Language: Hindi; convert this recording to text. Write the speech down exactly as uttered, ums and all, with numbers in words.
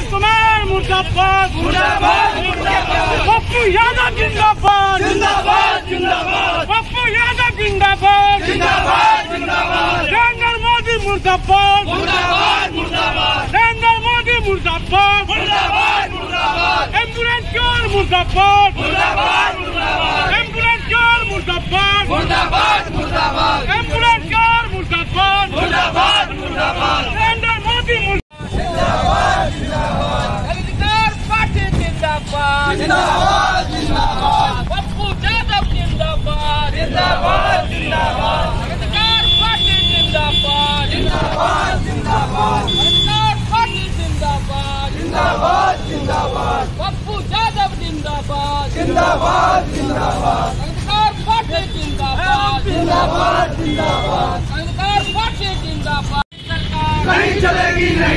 नीतीश कुमार मुर्दाबाद मुर्दाबाद मुर्दाबाद। पप्पू यादव जिंदाबाद जिंदाबाद जिंदाबाद। पप्पू यादव जिंदाबाद जिंदाबाद जिंदाबाद। नरेंद्र मोदी मुर्दाबाद मुर्दाबाद मुर्दाबाद। नरेंद्र मोदी मुर्दाबाद मुर्दाबाद मुर्दाबाद। एम्बुलेंस चोर मुर्दाबाद मुर्दाबाद मुर्दाबाद। एम्बुलेंस चोर मुर्दाबाद मुर्दाबाद मुर्दाबाद। एम्बुलेंस चोर मुर्दाबाद मुर्दाबाद मुर्दाबाद। नरेंद्र मोदी जिंदाबाद जिंदाबाद। अधिकार पार्टी जिंदाबाद जिंदाबाद जिंदाबाद। पप्पू यादव जिंदाबाद जिंदाबाद जिंदाबाद। अधिकार पार्टी जिंदाबाद जिंदाबाद जिंदाबाद। अधिकार पार्टी जिंदाबाद जिंदाबाद जिंदाबाद। पप्पू यादव जिंदाबाद जिंदाबाद जिंदाबाद। अधिकार पार्टी जिंदाबाद जिंदाबाद जिंदाबाद। अधिकार पार्टी जिंदाबाद। सरकार नहीं चलेगी नहीं